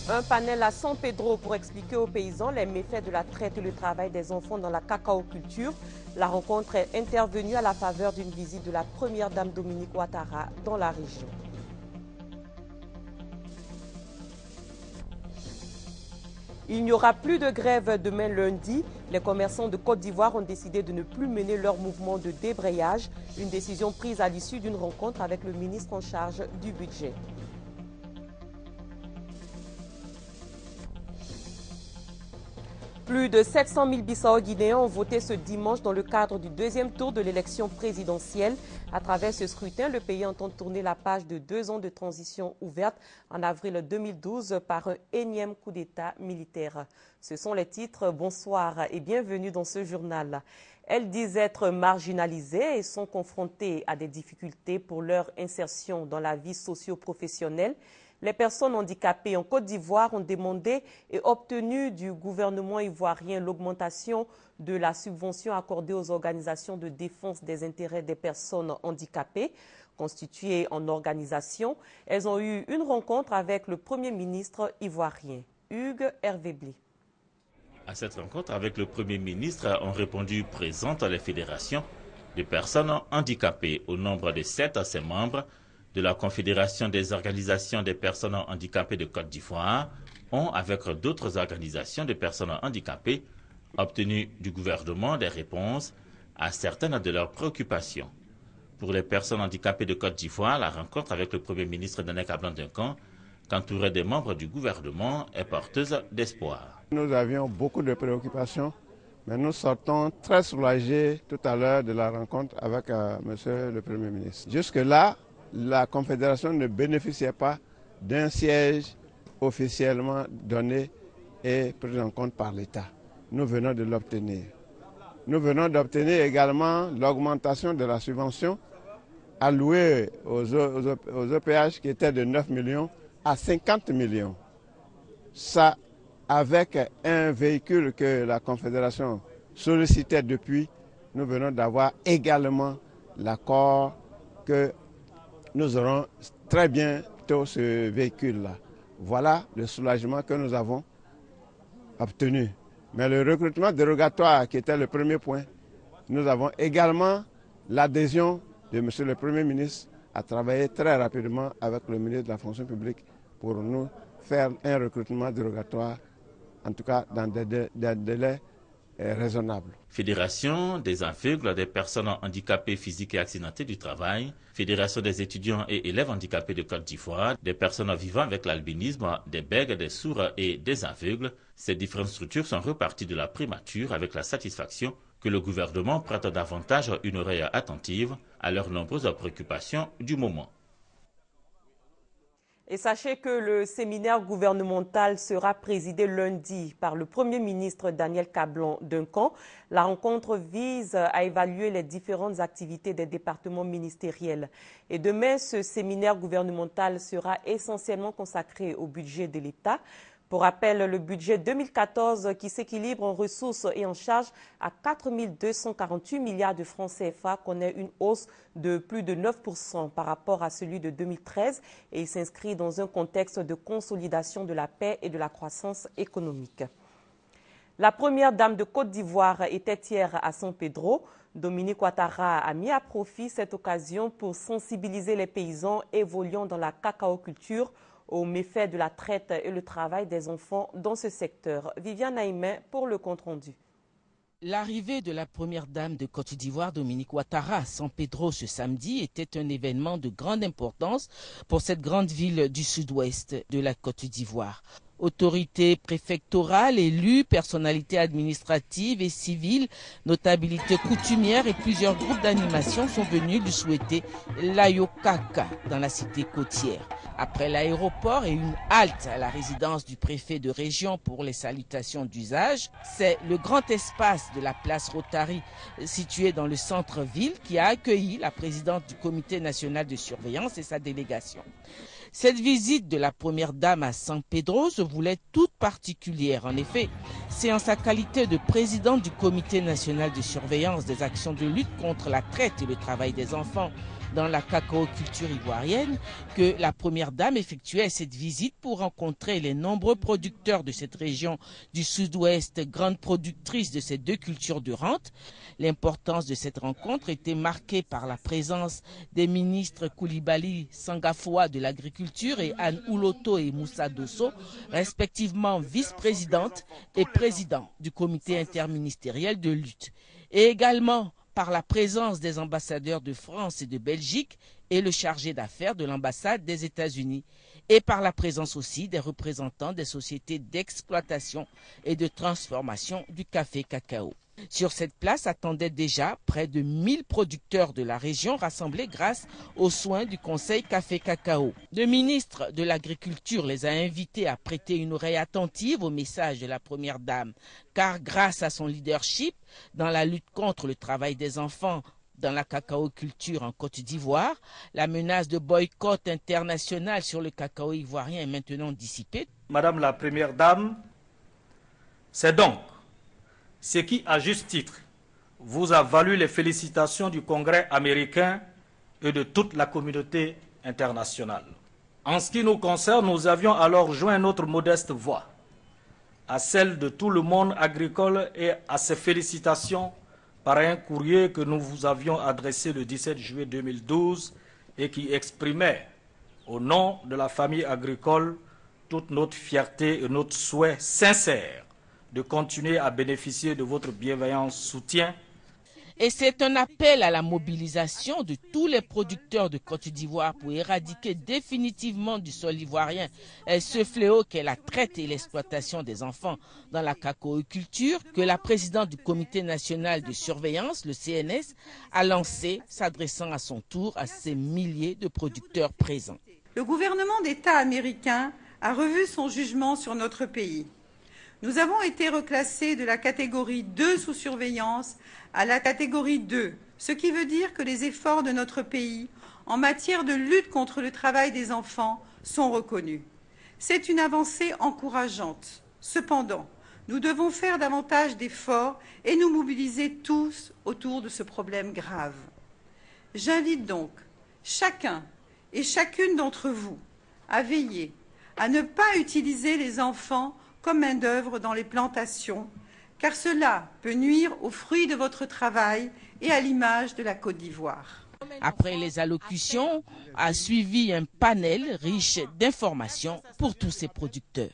Un panel à San Pedro pour expliquer aux paysans les méfaits de la traite et le travail des enfants dans la cacaoculture. La rencontre est intervenue à la faveur d'une visite de la première dame Dominique Ouattara dans la région. Il n'y aura plus de grève demain lundi. Les commerçants de Côte d'Ivoire ont décidé de ne plus mener leur mouvement de débrayage. Une décision prise à l'issue d'une rencontre avec le ministre en charge du budget. Plus de 700 000 Bissau-Guinéens ont voté ce dimanche dans le cadre du deuxième tour de l'élection présidentielle. À travers ce scrutin, le pays entend tourner la page de 2 ans de transition ouverte en avril 2012 par un énième coup d'État militaire. Ce sont les titres. Bonsoir et bienvenue dans ce journal. Elles disent être marginalisées et sont confrontées à des difficultés pour leur insertion dans la vie socio-professionnelle. Les personnes handicapées en Côte d'Ivoire ont demandé et obtenu du gouvernement ivoirien l'augmentation de la subvention accordée aux organisations de défense des intérêts des personnes handicapées. Constituées en organisation, elles ont eu une rencontre avec le Premier ministre ivoirien, Hugues Hervé-Blé. À cette rencontre avec le Premier ministre ont répondu présentes les fédérations de personnes handicapées au nombre de 7 à ses membres de la Confédération des organisations des personnes handicapées de Côte d'Ivoire ont, avec d'autres organisations de personnes handicapées, obtenu du gouvernement des réponses à certaines de leurs préoccupations. Pour les personnes handicapées de Côte d'Ivoire, la rencontre avec le Premier ministre Danek Ablan-Duncan, qu'entouré des membres du gouvernement, est porteuse d'espoir. Nous avions beaucoup de préoccupations, mais nous sortons très soulagés tout à l'heure de la rencontre avec Monsieur le Premier ministre. Jusque-là, la Confédération ne bénéficiait pas d'un siège officiellement donné et pris en compte par l'État. Nous venons de l'obtenir. Nous venons d'obtenir également l'augmentation de la subvention allouée aux EPH qui était de 9 millions à 50 millions. Ça, avec un véhicule que la Confédération sollicitait depuis, nous venons d'avoir également l'accord que nous aurons très bientôt ce véhicule-là. Voilà le soulagement que nous avons obtenu. Mais le recrutement dérogatoire, qui était le premier point, nous avons également l'adhésion de M. le Premier ministre à travailler très rapidement avec le ministre de la Fonction publique pour nous faire un recrutement dérogatoire, en tout cas dans des délais raisonnable. Fédération des aveugles, des personnes handicapées physiques et accidentées du travail, Fédération des étudiants et élèves handicapés de Côte d'Ivoire, des personnes vivant avec l'albinisme, des bègues, des sourds et des aveugles. Ces différentes structures sont reparties de la primature avec la satisfaction que le gouvernement prête davantage une oreille attentive à leurs nombreuses préoccupations du moment. Et sachez que le séminaire gouvernemental sera présidé lundi par le Premier ministre Daniel Ablan-Duncan. La rencontre vise à évaluer les différentes activités des départements ministériels. Et demain, ce séminaire gouvernemental sera essentiellement consacré au budget de l'État. Pour rappel, le budget 2014 qui s'équilibre en ressources et en charges à 4 248 milliards de francs CFA connaît une hausse de plus de 9% par rapport à celui de 2013 et il s'inscrit dans un contexte de consolidation de la paix et de la croissance économique. La première dame de Côte d'Ivoire était hier à San Pedro. Dominique Ouattara a mis à profit cette occasion pour sensibiliser les paysans évoluant dans la cacaoculture aux méfaits de la traite et le travail des enfants dans ce secteur. Viviane Aïmen pour le compte-rendu. L'arrivée de la première dame de Côte d'Ivoire, Dominique Ouattara, à San Pedro ce samedi était un événement de grande importance pour cette grande ville du sud-ouest de la Côte d'Ivoire. Autorités préfectorales, élus, personnalités administratives et civiles, notabilités coutumières et plusieurs groupes d'animation sont venus lui souhaiter l'Ayokaka dans la cité côtière. Après l'aéroport et une halte à la résidence du préfet de région pour les salutations d'usage, c'est le grand espace de la place Rotary situé dans le centre-ville qui a accueilli la présidente du comité national de surveillance et sa délégation. Cette visite de la première dame à San Pedro se voulait toute particulière. En effet, c'est en sa qualité de présidente du comité national de surveillance des actions de lutte contre la traite et le travail des enfants dans la cacao-culture ivoirienne que la première dame effectuait cette visite pour rencontrer les nombreux producteurs de cette région du sud-ouest, grande productrice de ces deux cultures de rente. L'importance de cette rencontre était marquée par la présence des ministres Koulibaly Sangafoua de l'agriculture et Anne Ouloto et Moussa Dosso, respectivement vice-présidente et président du comité interministériel de lutte, et également par la présence des ambassadeurs de France et de Belgique et le chargé d'affaires de l'ambassade des États-Unis, et par la présence aussi des représentants des sociétés d'exploitation et de transformation du café cacao. Sur cette place attendaient déjà près de 1000 producteurs de la région rassemblés grâce aux soins du Conseil Café Cacao. Le ministre de l'Agriculture les a invités à prêter une oreille attentive au message de la Première Dame, car grâce à son leadership dans la lutte contre le travail des enfants dans la cacao-culture en Côte d'Ivoire, la menace de boycott international sur le cacao ivoirien est maintenant dissipée. Madame la Première Dame, c'est donc ce qui, à juste titre, vous a valu les félicitations du Congrès américain et de toute la communauté internationale. En ce qui nous concerne, nous avions alors joint notre modeste voix à celle de tout le monde agricole et à ces félicitations par un courrier que nous vous avions adressé le 17 juillet 2012 et qui exprimait, au nom de la famille agricole, toute notre fierté et notre souhait sincère de continuer à bénéficier de votre bienveillant soutien. Et c'est un appel à la mobilisation de tous les producteurs de Côte d'Ivoire pour éradiquer définitivement du sol ivoirien ce fléau qu'est la traite et l'exploitation des enfants dans la cacao-culture que la présidente du Comité national de surveillance, le CNS, a lancé, s'adressant à son tour à ces milliers de producteurs présents. Le gouvernement d'État américain a revu son jugement sur notre pays. Nous avons été reclassés de la catégorie 2 sous surveillance à la catégorie 2, ce qui veut dire que les efforts de notre pays en matière de lutte contre le travail des enfants sont reconnus. C'est une avancée encourageante. Cependant, nous devons faire davantage d'efforts et nous mobiliser tous autour de ce problème grave. J'invite donc chacun et chacune d'entre vous à veiller à ne pas utiliser les enfants comme main-d'œuvre dans les plantations, car cela peut nuire aux fruits de votre travail et à l'image de la Côte d'Ivoire. Après les allocutions, a suivi un panel riche d'informations pour tous ces producteurs.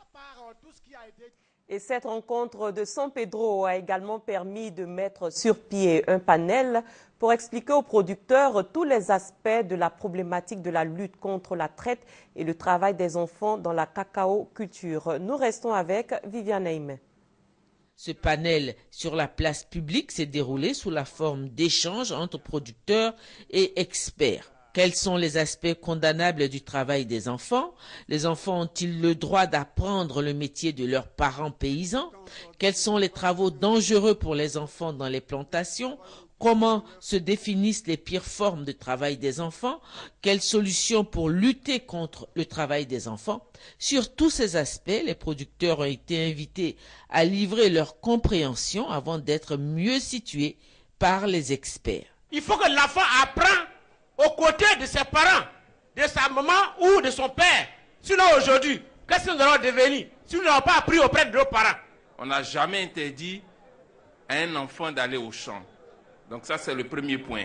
Et cette rencontre de San Pedro a également permis de mettre sur pied un panel pour expliquer aux producteurs tous les aspects de la problématique de la lutte contre la traite et le travail des enfants dans la cacao-culture. Nous restons avec Viviane Aimé. Ce panel sur la place publique s'est déroulé sous la forme d'échanges entre producteurs et experts. Quels sont les aspects condamnables du travail des enfants? Les enfants ont-ils le droit d'apprendre le métier de leurs parents paysans? Quels sont les travaux dangereux pour les enfants dans les plantations? Comment se définissent les pires formes de travail des enfants? Quelles solutions pour lutter contre le travail des enfants? Sur tous ces aspects, les producteurs ont été invités à livrer leur compréhension avant d'être mieux situés par les experts. Il faut que l'enfant apprenne aux côtés de ses parents, de sa maman ou de son père. Sinon aujourd'hui, qu'est-ce que nous allons devenir si nous n'avons pas appris auprès de nos parents? On n'a jamais interdit à un enfant d'aller au champ. Donc ça, c'est le premier point.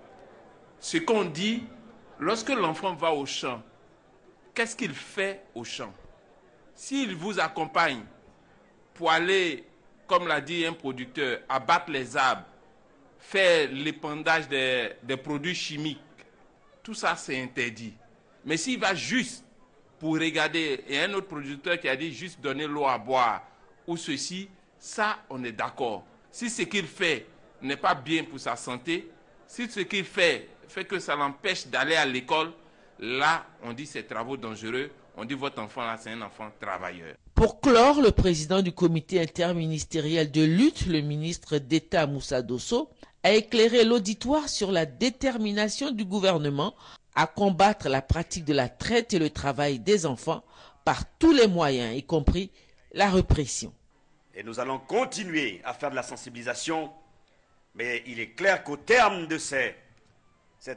Ce qu'on dit, lorsque l'enfant va au champ, qu'est-ce qu'il fait au champ? S'il vous accompagne pour aller, comme l'a dit un producteur, abattre les arbres, faire l'épandage des produits chimiques, tout ça, c'est interdit. Mais s'il va juste pour regarder, et un autre producteur qui a dit juste donner l'eau à boire, ou ceci, ça, on est d'accord. Si ce qu'il fait n'est pas bien pour sa santé, si ce qu'il fait que ça l'empêche d'aller à l'école, là, on dit c'est travaux dangereux, on dit votre enfant là, c'est un enfant travailleur. Pour clore, le président du comité interministériel de lutte, le ministre d'État Moussa Dosso, a éclairé l'auditoire sur la détermination du gouvernement à combattre la pratique de la traite et le travail des enfants par tous les moyens, y compris la répression. Et nous allons continuer à faire de la sensibilisation, mais il est clair qu'au terme de cette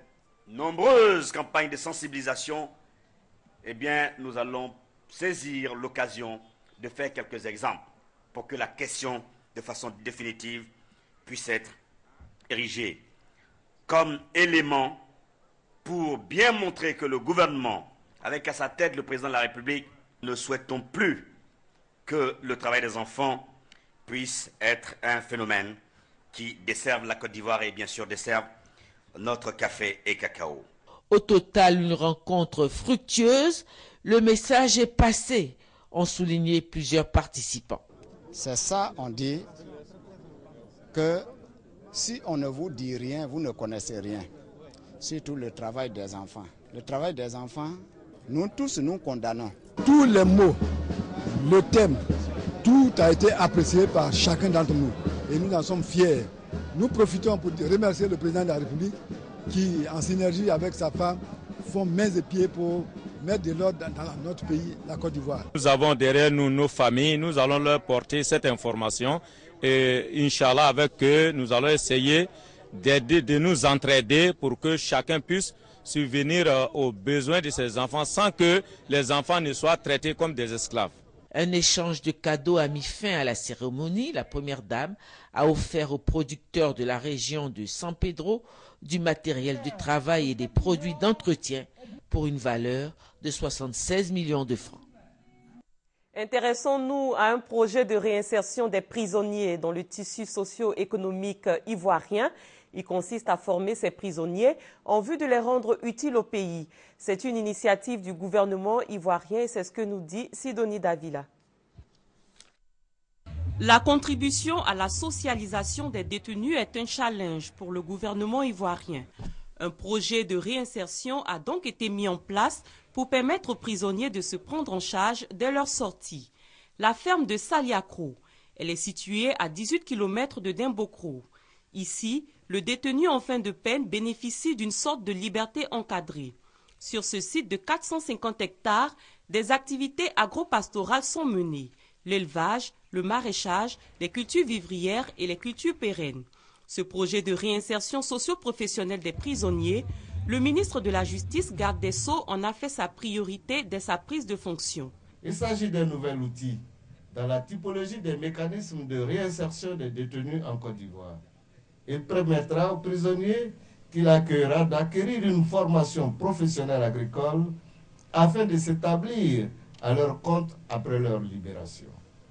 nombreuses campagnes de sensibilisation, eh bien, nous allons saisir l'occasion de faire quelques exemples pour que la question, de façon définitive, puisse être érigée comme élément pour bien montrer que le gouvernement, avec à sa tête le président de la République, ne souhaitons plus que le travail des enfants puisse être un phénomène qui desserve la Côte d'Ivoire et bien sûr desserve notre café et cacao. Au total, une rencontre fructueuse. Le message est passé, ont souligné plusieurs participants. C'est ça, on dit que si on ne vous dit rien, vous ne connaissez rien. Surtout le travail des enfants. Le travail des enfants, nous tous, nous condamnons. Tous les mots, le thème, tout a été apprécié par chacun d'entre nous. Et nous en sommes fiers. Nous profitons pour remercier le président de la République qui, en synergie avec sa femme, font mains et pieds pour mettre de l'ordre dans notre pays, la Côte d'Ivoire. Nous avons derrière nous nos familles, nous allons leur porter cette information et Inch'Allah avec eux, nous allons essayer d'aider, de nous entraider pour que chacun puisse subvenir aux besoins de ses enfants sans que les enfants ne soient traités comme des esclaves. Un échange de cadeaux a mis fin à la cérémonie. La première dame a offert aux producteurs de la région de San Pedro du matériel de travail et des produits d'entretien pour une valeur de 76 millions de francs. Intéressons-nous à un projet de réinsertion des prisonniers dans le tissu socio-économique ivoirien. Il consiste à former ces prisonniers en vue de les rendre utiles au pays. C'est une initiative du gouvernement ivoirien et c'est ce que nous dit Sidonie Davila. La contribution à la socialisation des détenus est un challenge pour le gouvernement ivoirien. Un projet de réinsertion a donc été mis en place pour permettre aux prisonniers de se prendre en charge dès leur sortie. La ferme de Saliakro, elle est située à 18 km de Dimbokro. Ici, le détenu en fin de peine bénéficie d'une sorte de liberté encadrée. Sur ce site de 450 hectares, des activités agro-pastorales sont menées. L'élevage, le maraîchage, les cultures vivrières et les cultures pérennes. Ce projet de réinsertion socio-professionnelle des prisonniers, le ministre de la Justice, garde des Sceaux, en a fait sa priorité dès sa prise de fonction. Il s'agit d'un nouvel outil dans la typologie des mécanismes de réinsertion des détenus en Côte d'Ivoire. Il permettra aux prisonniers qu'il accueillera d'acquérir une formation professionnelle agricole afin de s'établir à leur compte après leur libération.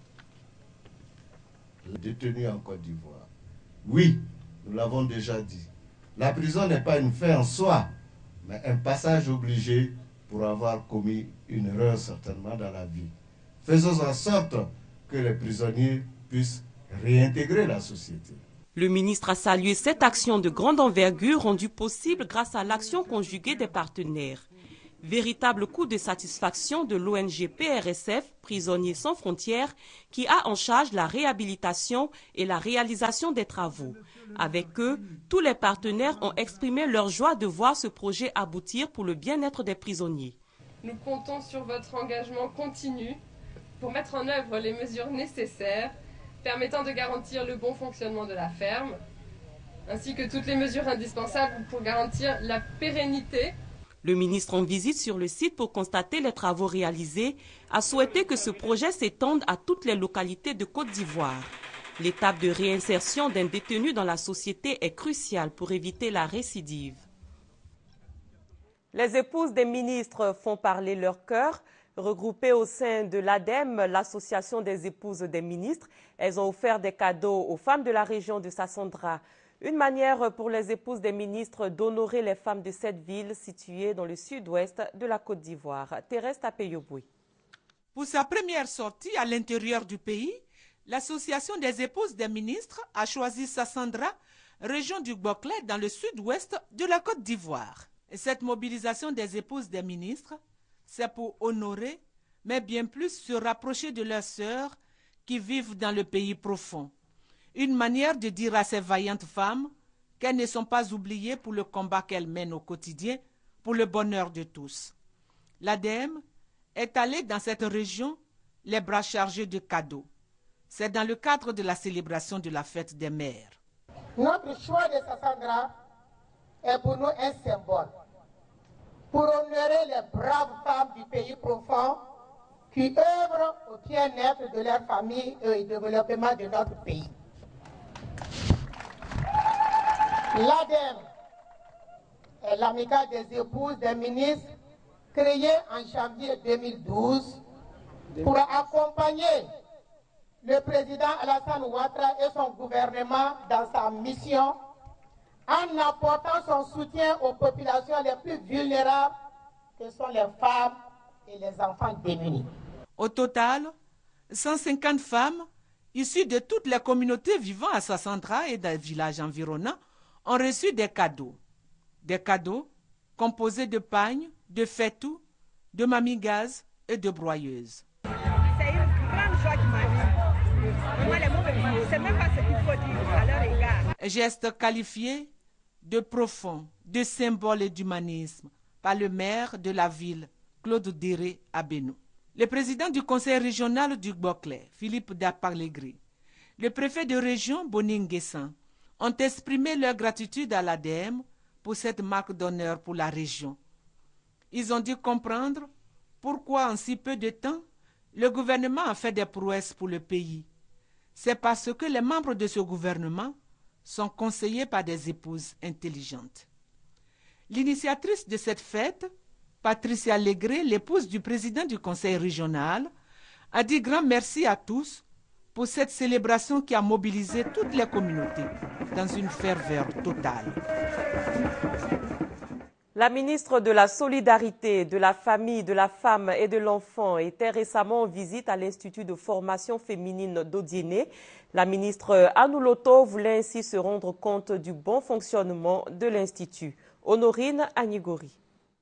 Les détenus en Côte d'Ivoire. Oui, nous l'avons déjà dit. La prison n'est pas une fin en soi, mais un passage obligé pour avoir commis une erreur certainement dans la vie. Faisons en sorte que les prisonniers puissent réintégrer la société. Le ministre a salué cette action de grande envergure rendue possible grâce à l'action conjuguée des partenaires. Véritable coup de satisfaction de l'ONG PRSF, Prisonniers sans frontières, qui a en charge la réhabilitation et la réalisation des travaux. Avec eux, tous les partenaires ont exprimé leur joie de voir ce projet aboutir pour le bien-être des prisonniers. Nous comptons sur votre engagement continu pour mettre en œuvre les mesures nécessaires permettant de garantir le bon fonctionnement de la ferme, ainsi que toutes les mesures indispensables pour garantir la pérennité. Le ministre en visite sur le site pour constater les travaux réalisés a souhaité que ce projet s'étende à toutes les localités de Côte d'Ivoire. L'étape de réinsertion d'un détenu dans la société est cruciale pour éviter la récidive. Les épouses des ministres font parler leur cœur. Regroupées au sein de l'ADEM, l'association des épouses des ministres, elles ont offert des cadeaux aux femmes de la région de Sassandra. Une manière pour les épouses des ministres d'honorer les femmes de cette ville située dans le sud-ouest de la Côte d'Ivoire. Thérèse Tapeyoboué. Pour sa première sortie à l'intérieur du pays, l'association des épouses des ministres a choisi Sassandra, région du Gbokle, dans le sud-ouest de la Côte d'Ivoire. Cette mobilisation des épouses des ministres, c'est pour honorer, mais bien plus se rapprocher de leurs sœurs qui vivent dans le pays profond. Une manière de dire à ces vaillantes femmes qu'elles ne sont pas oubliées pour le combat qu'elles mènent au quotidien pour le bonheur de tous. L'ADEM est allée dans cette région les bras chargés de cadeaux. C'est dans le cadre de la célébration de la fête des mères. Notre choix de Sassandra est pour nous un symbole. pour honorer les braves femmes du pays profond qui œuvrent au bien-être de leur famille et au développement de notre pays. L'ADEM est l'amicale des épouses des ministres créée en janvier 2012 pour accompagner le président Alassane Ouattara et son gouvernement dans sa mission en apportant son soutien aux populations les plus vulnérables que sont les femmes et les enfants démunis. Au total, 150 femmes issues de toutes les communautés vivant à Sassandra et des villages environnants ont reçu des cadeaux. Des cadeaux composés de pagnes, de faitout, de mamie-gaz et de broyeuses. C'est une grande joie qui m'arrive. Moi, les mots, je ne sais même pas ce qu'il faut dire à leur égard. Geste qualifié de profond, de symbole d'humanisme par le maire de la ville, Claude Déré Abénou. Le président du conseil régional du Gbokle, Philippe Dapalegri, le préfet de région, Boninguessan, ont exprimé leur gratitude à l'ADM pour cette marque d'honneur pour la région. Ils ont dû comprendre pourquoi en si peu de temps, le gouvernement a fait des prouesses pour le pays. C'est parce que les membres de ce gouvernement sont conseillés par des épouses intelligentes. L'initiatrice de cette fête, Patricia Legré, l'épouse du président du conseil régional, a dit grand merci à tous pour cette célébration qui a mobilisé toutes les communautés dans une ferveur totale. La ministre de la Solidarité, de la Famille, de la Femme et de l'Enfant était récemment en visite à l'Institut de formation féminine d'Odiéné. La ministre Anouloto voulait ainsi se rendre compte du bon fonctionnement de l'Institut. Honorine Agnigori.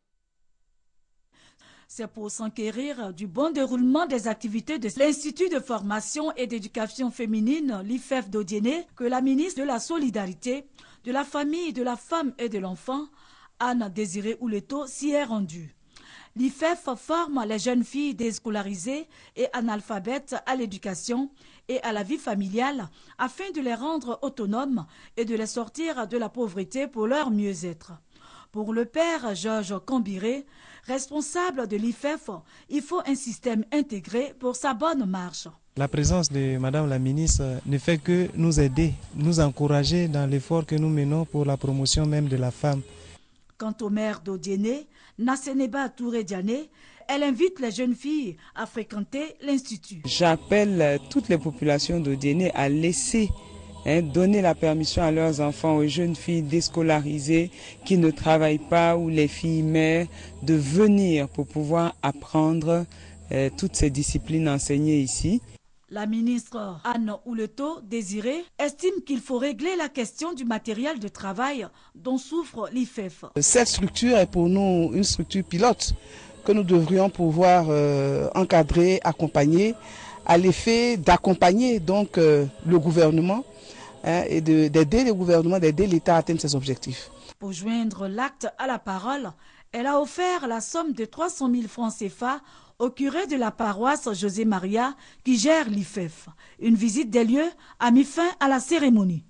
C'est pour s'enquérir du bon déroulement des activités de l'Institut de formation et d'éducation féminine, l'IFEF d'Odiéné, que la ministre de la Solidarité, de la Famille, de la Femme et de l'Enfant, Anne Désirée Ouleto, s'y est rendue. L'IFEF forme les jeunes filles déscolarisées et analphabètes à l'éducation et à la vie familiale afin de les rendre autonomes et de les sortir de la pauvreté pour leur mieux-être. Pour le père Georges Cambiré, responsable de l'IFEF, il faut un système intégré pour sa bonne marche. La présence de Madame la ministre ne fait que nous aider, nous encourager dans l'effort que nous menons pour la promotion même de la femme. Quant au maire d'Odiéné, Nasseneba Touré Diané, elle invite les jeunes filles à fréquenter l'Institut. J'appelle toutes les populations d'Odiéné à laisser donner la permission à leurs enfants, aux jeunes filles déscolarisées qui ne travaillent pas ou les filles mères de venir pour pouvoir apprendre toutes ces disciplines enseignées ici. La ministre Anne Ouleto Désirée estime qu'il faut régler la question du matériel de travail dont souffre l'IFEF. Cette structure est pour nous une structure pilote que nous devrions pouvoir encadrer, accompagner, à l'effet d'accompagner donc le gouvernement et d'aider le gouvernement, d'aider l'État à atteindre ses objectifs. Pour joindre l'acte à la parole, elle a offert la somme de 300 000 francs CFA au curé de la paroisse José Maria qui gère l'IFEF. Une visite des lieux a mis fin à la cérémonie.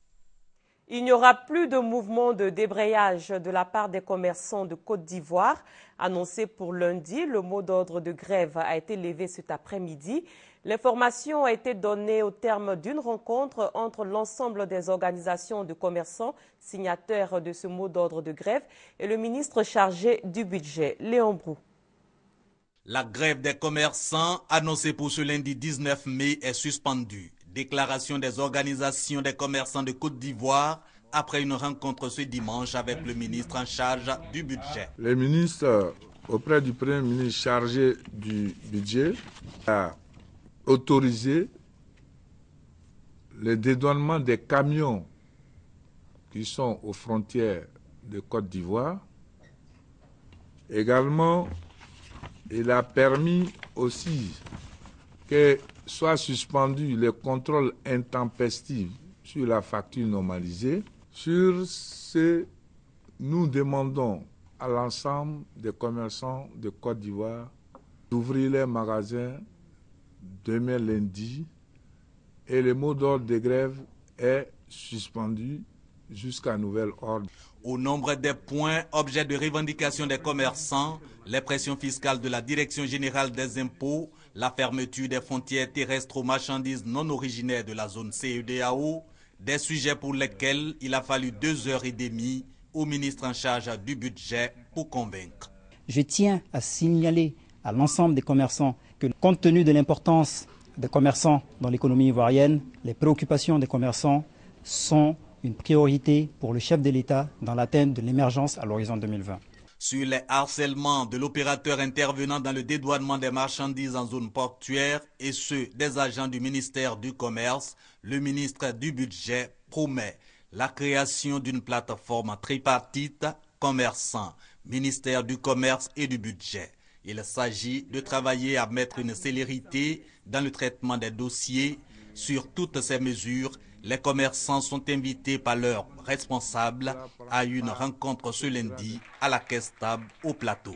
Il n'y aura plus de mouvement de débrayage de la part des commerçants de Côte d'Ivoire. Annoncé pour lundi, le mot d'ordre de grève a été levé cet après-midi. L'information a été donnée au terme d'une rencontre entre l'ensemble des organisations de commerçants signataires de ce mot d'ordre de grève et le ministre chargé du budget, Léon Brou. La grève des commerçants annoncée pour ce lundi 19 mai est suspendue. Déclaration des organisations des commerçants de Côte d'Ivoire après une rencontre ce dimanche avec le ministre en charge du budget. Le ministre, auprès du Premier ministre chargé du budget, a autorisé le dédouanement des camions qui sont aux frontières de Côte d'Ivoire. Également, il a permis aussi que soit suspendu le contrôle intempestif sur la facture normalisée. Sur ce, nous demandons à l'ensemble des commerçants de Côte d'Ivoire d'ouvrir les magasins demain lundi et le mot d'ordre de grève est suspendu jusqu'à nouvel ordre. Au nombre des points, objet de revendication des commerçants, les pressions fiscales de la Direction générale des impôts, la fermeture des frontières terrestres aux marchandises non originaires de la zone CEDEAO, des sujets pour lesquels il a fallu 2h30 au ministre en charge du budget pour convaincre. Je tiens à signaler à l'ensemble des commerçants que, compte tenu de l'importance des commerçants dans l'économie ivoirienne, les préoccupations des commerçants sont une priorité pour le chef de l'État dans l'atteinte de l'émergence à l'horizon 2020. Sur les harcèlements de l'opérateur intervenant dans le dédouanement des marchandises en zone portuaire et ceux des agents du ministère du Commerce, le ministre du Budget promet la création d'une plateforme tripartite commerçants, ministère du Commerce et du Budget. Il s'agit de travailler à mettre une célérité dans le traitement des dossiers. Sur toutes ces mesures, les commerçants sont invités par leurs responsables à une rencontre ce lundi à la Caisse Table au Plateau.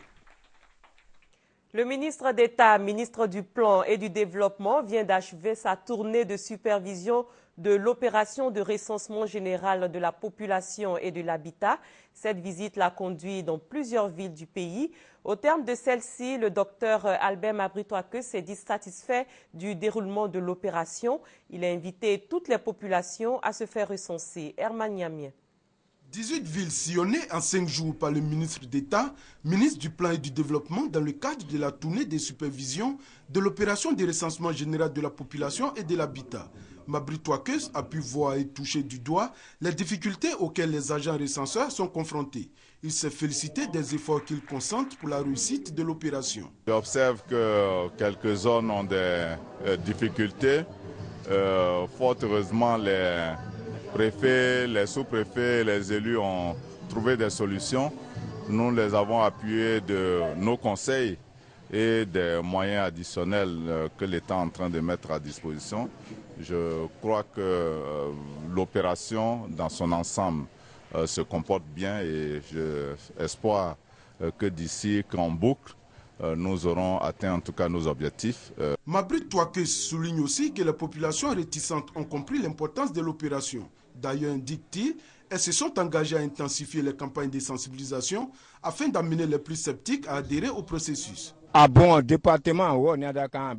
Le ministre d'État, ministre du Plan et du Développement, vient d'achever sa tournée de supervision de l'opération de recensement général de la population et de l'habitat. Cette visite l'a conduit dans plusieurs villes du pays. Au terme de celle-ci, le docteur Albert Mabry-Touakeu s'est dit satisfait du déroulement de l'opération. Il a invité toutes les populations à se faire recenser. Herman Niamien. 18 villes sillonnées en 5 jours par le ministre d'État, ministre du Plan et du Développement dans le cadre de la tournée de supervision de l'opération de recensement général de la population et de l'habitat. Mabry-Touakeu a pu voir et toucher du doigt les difficultés auxquelles les agents recenseurs sont confrontés. Il s'est félicité des efforts qu'ils consentent pour la réussite de l'opération. J'observe que quelques zones ont des difficultés. Fort heureusement, les préfets, les sous-préfets, les élus ont trouvé des solutions. Nous les avons appuyés de nos conseils et des moyens additionnels que l'État est en train de mettre à disposition. Je crois que l'opération dans son ensemble se comporte bien et j'espère que d'ici qu'en boucle, nous aurons atteint en tout cas nos objectifs. Mabry-Touakeu souligne aussi que les populations réticentes ont compris l'importance de l'opération. D'ailleurs, indique-t-il, elles se sont engagées à intensifier les campagnes de sensibilisation afin d'amener les plus sceptiques à adhérer au processus. Ah bon, département, on est d'accord.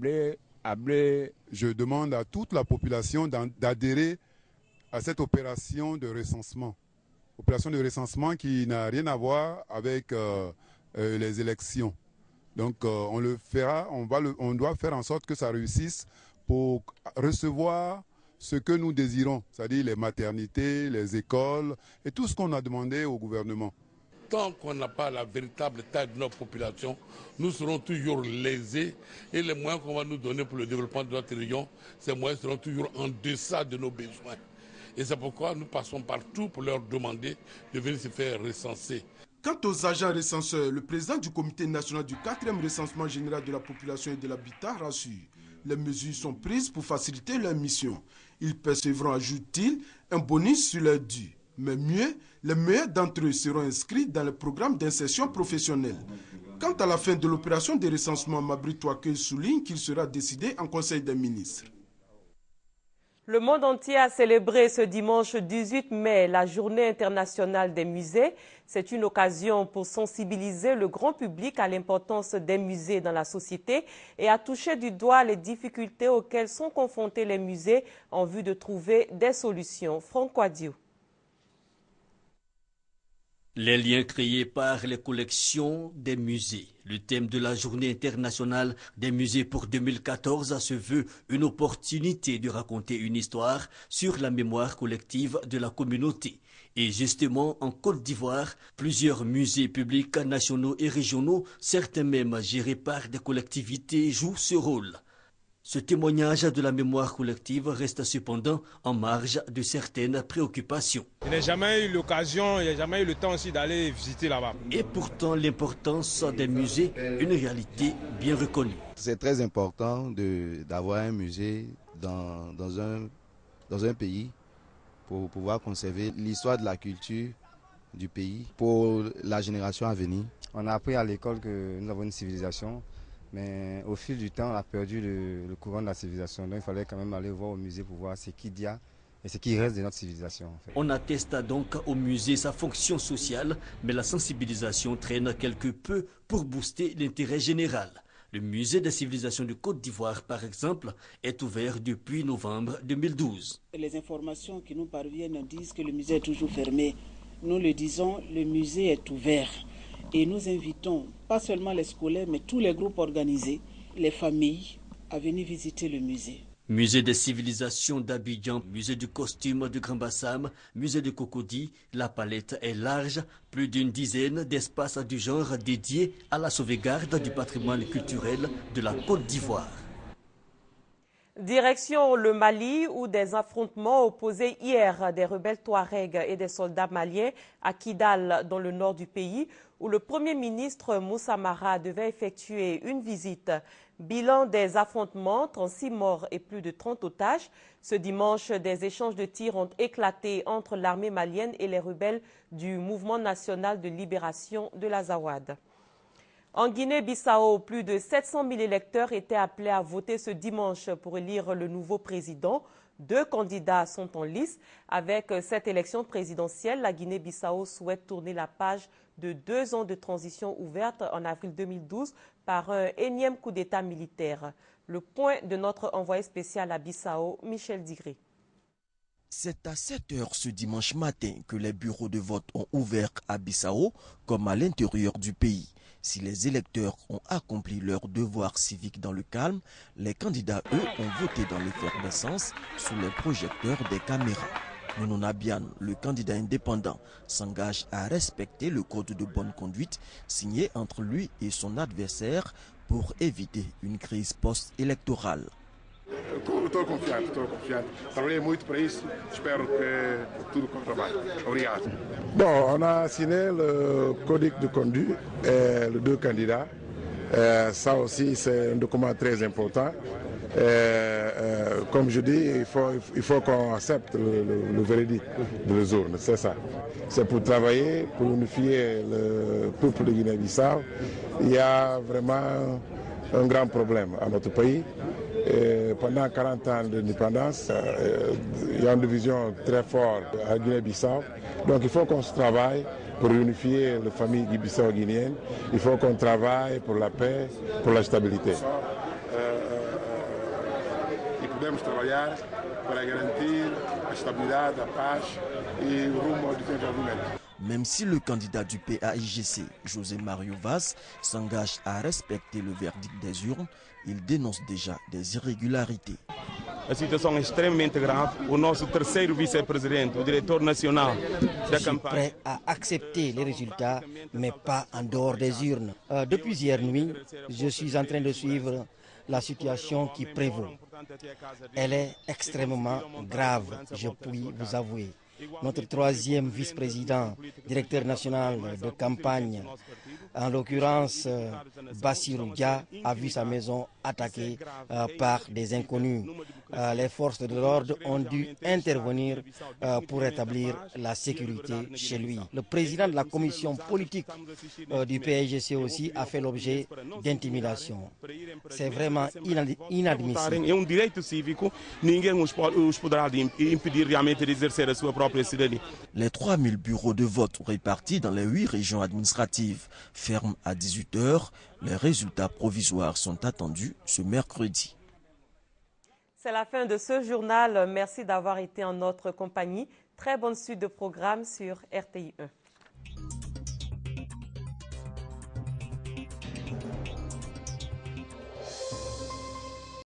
Je demande à toute la population d'adhérer à cette opération de recensement. Opération de recensement qui n'a rien à voir avec les élections. Donc on le fera, on doit faire en sorte que ça réussisse pour recevoir ce que nous désirons, c'est-à-dire les maternités, les écoles et tout ce qu'on a demandé au gouvernement. Tant qu'on n'a pas la véritable taille de notre population, nous serons toujours lésés et les moyens qu'on va nous donner pour le développement de notre région, ces moyens seront toujours en deçà de nos besoins. Et c'est pourquoi nous passons partout pour leur demander de venir se faire recenser. Quant aux agents recenseurs, le président du comité national du 4e recensement général de la population et de l'habitat rassure. Les mesures sont prises pour faciliter leur mission. Ils percevront, ajoute-t-il, un bonus sur leur dû. Mais mieux, les meilleurs d'entre eux seront inscrits dans le programme d'insertion professionnelle. Quant à la fin de l'opération de recensement, Mabry-Touakeu souligne qu'il sera décidé en Conseil des ministres. Le monde entier a célébré ce dimanche 18 mai la Journée internationale des musées. C'est une occasion pour sensibiliser le grand public à l'importance des musées dans la société et à toucher du doigt les difficultés auxquelles sont confrontés les musées en vue de trouver des solutions. Franck Quadio. Les liens créés par les collections des musées. Le thème de la Journée internationale des musées pour 2014 se veut une opportunité de raconter une histoire sur la mémoire collective de la communauté. Et justement, en Côte d'Ivoire, plusieurs musées publics nationaux et régionaux, certains même gérés par des collectivités, jouent ce rôle. Ce témoignage de la mémoire collective reste cependant en marge de certaines préoccupations. Je n'ai jamais eu l'occasion, je n'ai jamais eu le temps aussi d'aller visiter là-bas. Et pourtant, l'importance des musées, une réalité bien reconnue. C'est très important d'avoir un musée dans un pays pour pouvoir conserver l'histoire de la culture du pays pour la génération à venir. On a appris à l'école que nous avons une civilisation. Mais au fil du temps, on a perdu le courant de la civilisation. Donc il fallait quand même aller voir au musée pour voir ce qu'il y a et ce qui reste de notre civilisation. En fait. On atteste donc au musée sa fonction sociale, mais la sensibilisation traîne quelque peu pour booster l'intérêt général. Le musée des civilisations de Côte d'Ivoire, par exemple, est ouvert depuis novembre 2012. Les informations qui nous parviennent disent que le musée est toujours fermé. Nous le disons, le musée est ouvert. Et nous invitons pas seulement les scolaires, mais tous les groupes organisés, les familles, à venir visiter le musée. Musée des civilisations d'Abidjan, musée du costume de Grand Bassam, musée de Cocody, la palette est large, plus d'une dizaine d'espaces du genre dédiés à la sauvegarde du patrimoine culturel de la Côte d'Ivoire. Direction le Mali, où des affrontements opposaient hier des rebelles Touaregs et des soldats maliens à Kidal, dans le nord du pays, où le Premier ministre Moussa Mara devait effectuer une visite. Bilan des affrontements, 36 morts et plus de 30 otages. Ce dimanche, des échanges de tirs ont éclaté entre l'armée malienne et les rebelles du Mouvement national de libération de l'Azawad. En Guinée-Bissau, plus de 700 000 électeurs étaient appelés à voter ce dimanche pour élire le nouveau président. 2 candidats sont en lice. Avec cette élection présidentielle, la Guinée-Bissau souhaite tourner la page de 2 ans de transition ouverte en avril 2012 par un énième coup d'État militaire. Le point de notre envoyé spécial à Bissau, Michel Digré. C'est à 7 heures ce dimanche matin que les bureaux de vote ont ouvert à Bissau, comme à l'intérieur du pays. Si les électeurs ont accompli leur devoir civique dans le calme, les candidats, eux, ont voté dans l'effervescence sous les projecteurs des caméras. Nounou Nabian, le candidat indépendant, s'engage à respecter le code de bonne conduite signé entre lui et son adversaire pour éviter une crise post-électorale. Estou confiante. Trabalhei muito para isso. Espero que tudo corra bem. Obrigado. Bon, on a signé le code de conduite, les 2 candidats. Ça aussi, c'est un document très important. Comme je dis, il faut qu'on accepte le verdict de les urnes, c'est ça. C'est pour travailler, pour unifier le peuple de Guinée-Bissau. Il y a vraiment un grand problème à notre pays. Pendant 40 ans d'indépendance, il y a une division très forte à Guinée-Bissau. Donc il faut qu'on se travaille pour unifier les familles bissau-guinéennes. Il faut qu'on travaille pour la paix, pour la stabilité. E podemos trabalhar para garantir a estabilidade, a paz e o rumo ao desenvolvimento. Même si le candidat du PAIGC, José Mario Vaz, s'engage à respecter le verdict des urnes, il dénonce déjà des irrégularités. A situação é extremamente grave. O nosso terceiro vice-presidente, o diretor nacional da Je suis campanha. prêt à accepter les résultats, mais pas en dehors des urnes. Depuis hier nuit, je suis en train de suivre la situation qui prévaut. Elle est extrêmement grave, je puis vous avouer. Notre 3e vice-président, directeur national de campagne, en l'occurrence Bassirou Dia, a vu sa maison attaquée par des inconnus. Les forces de l'ordre ont dû intervenir pour rétablir la sécurité chez lui. Le président de la commission politique du PAIGC aussi a fait l'objet d'intimidation. C'est vraiment inadmissible. É direito cívico, ninguém os poderá impedir realmente de exercer a sua própria cidadania. Les 3000 bureaux de vote répartis dans les 8 régions administratives ferment à 18 h. Les résultats provisoires sont attendus ce mercredi. C'est la fin de ce journal. Merci d'avoir été en notre compagnie. Très bonne suite de programme sur RTI 1.